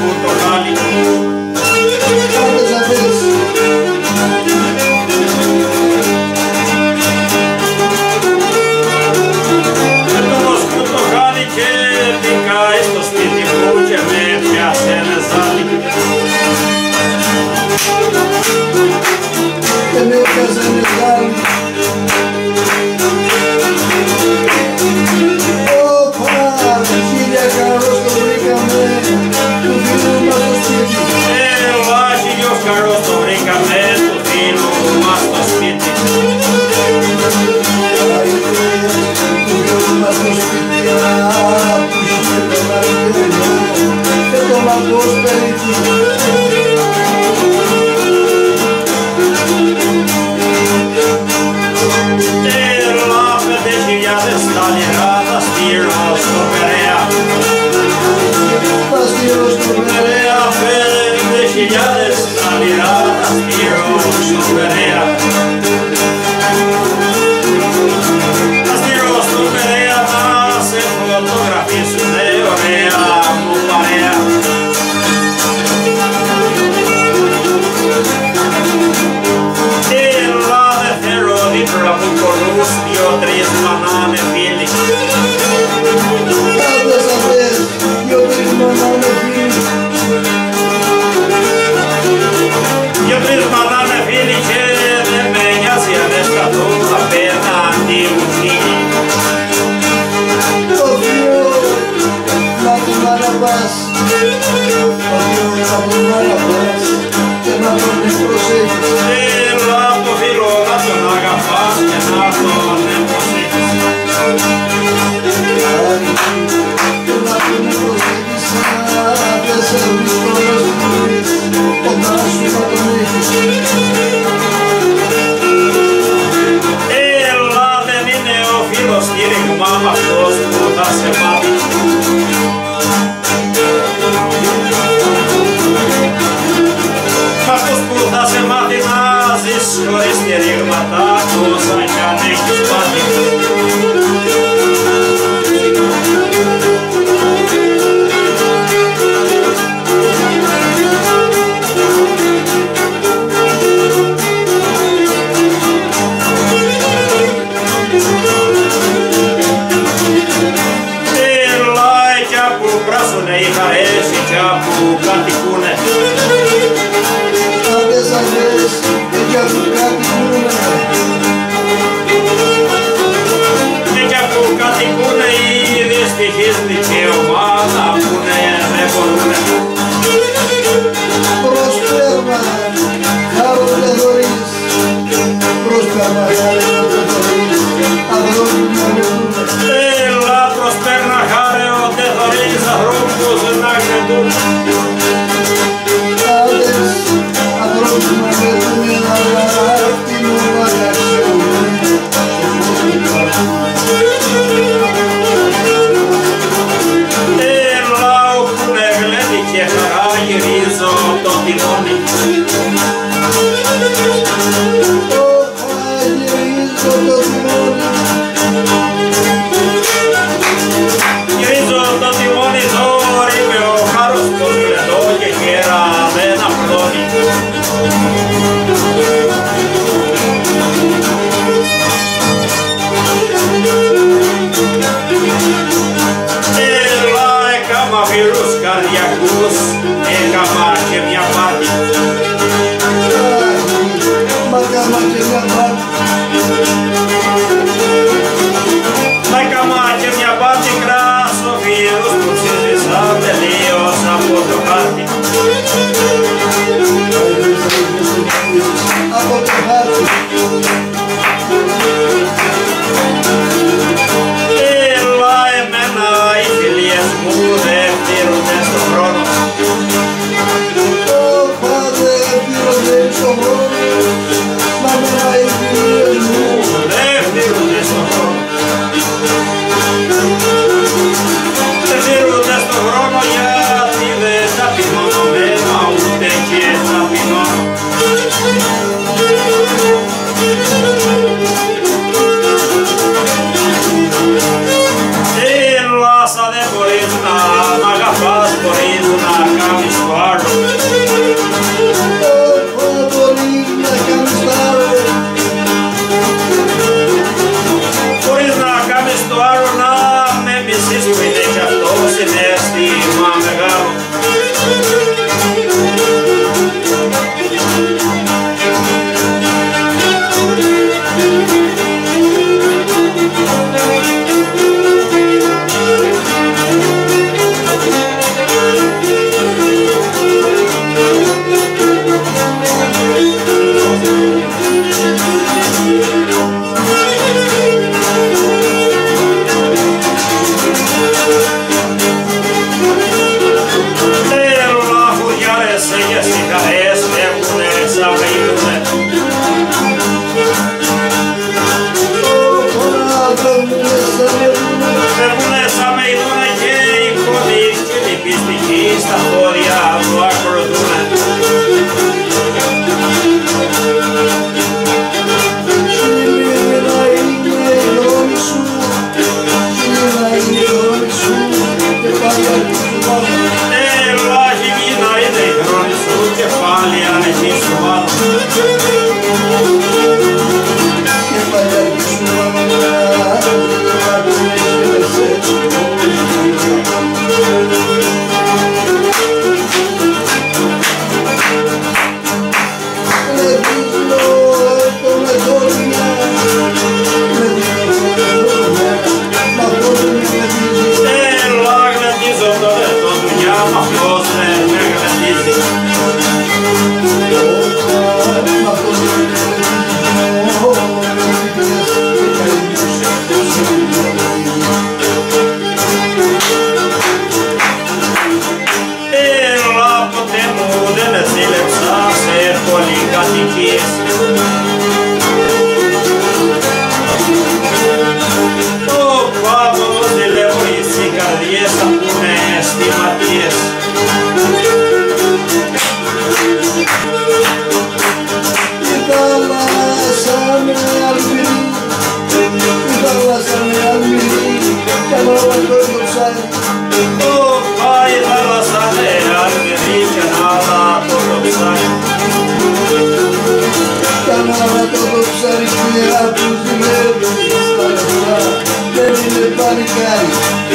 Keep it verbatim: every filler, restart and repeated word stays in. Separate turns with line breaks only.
Πορτοκάλι. Με το Πορτοκάλι και πικάει στο σπίτι μου και με πιάσε ένα ζάλι.
Και με πιάσε ένα ζάλι.
Καλώς το βρήκαμε του φίλου μας στο σπίτι.
Του φίλου μας στο σπίτι, που είχε τον αργυρινό και το λαμπός περίπου.
Έλα πέντε χιλιάδες τα λιρά τα στείλω στο Περαία.
Τα στείλω στο Περαία.
Πέντε χιλιάδες τα λιρά τα στείλω στο Περαία. Τα στείλω στο Περαία να σε φωτογραφίσουνε ωραία μου παρέα. Έλα δεν θέλω δίπλα από κολούς δυο-τρεις μανάνε φίλοι.
Κάτες αυτές, δυο-τρεις μανάνε φίλοι.
Δυο-τρεις μανάνε φίλοι και δεν με νοιάζει αν αισθανθούν απέναντι μου φίλοι.
Το θείο να τον αγαπάς, το θείο να τον αγαπάς και να τον προσέχεις.
Έλα το φίλο να τον αγαπάς και να τον προσέχεις.
Και να τον προσέχεις, δεν σε βρίσκω να σπουδείς, κοντά σου να τον έχεις.
Έλα δεν είναι ο φίλος κήρυγμα μ' αυτός που θα σε μάθει. Μ' αυτός που θα σε μάθει να ζεις χωρίς κηρύγματα τόσα κι αν έχεις πάθει. Πράσουνε οι χαρές κι που κατοικούνε.
Άντες αγές κι που κατοικούνε.
Κι που κατοικούνε οι δυστυχείς δικαιωμάτα που δεν μπορούνε.
Προσπέρμα χάρονται δωρείς, προσπέρμα χάρονται δωρείς, ανθρώπους να λεπτούνε.
Έλα προσπέρνα χάρονται δωρείς, ανθρώπους να λεπτούν.
Άντες ανθρώπους να λεπτούνε, αλλά αρτινούν να καξιούν και πώς υπάρχουν.
Έλα όπου είναι γλένη και χαρά γυρίζω το τιμόνι. Γυρίζω το τιμόνι, δώρη με ο χάρος πως γλεντώ και γέρα δεν απλώνει. Έλα έκαμα φίλους καρδιακούς, έκαμα και μια πάτη.
Μα κάμα και μια πάτη.
Μα έκαμα και μια πάτη κράσο φίλους που ψήφισα τελείως από το χάρτη.
Από το χάρτη.
Έλα εμένα οι φιλίες μου δεν φτύρονται στον χρόνο.
Όπα δεν φτύρονται στον χρόνο. Μα εμένα οι φιλίες μου
δεν φτύρονται στον χρόνο. Δεν φτύρονται στον χρόνο γιατί δεν τα πεινώνω μένα ούτε και τα πεινώνω. Έλα σαν δεν μπορείς να μ' αγαπάς, μπορείς να κάνεις Έλα γυμίνα είναι η χρόνη σου και πάλι ανεχή σου πάνω.
Και πάλι ανεχή σου Πανικάρι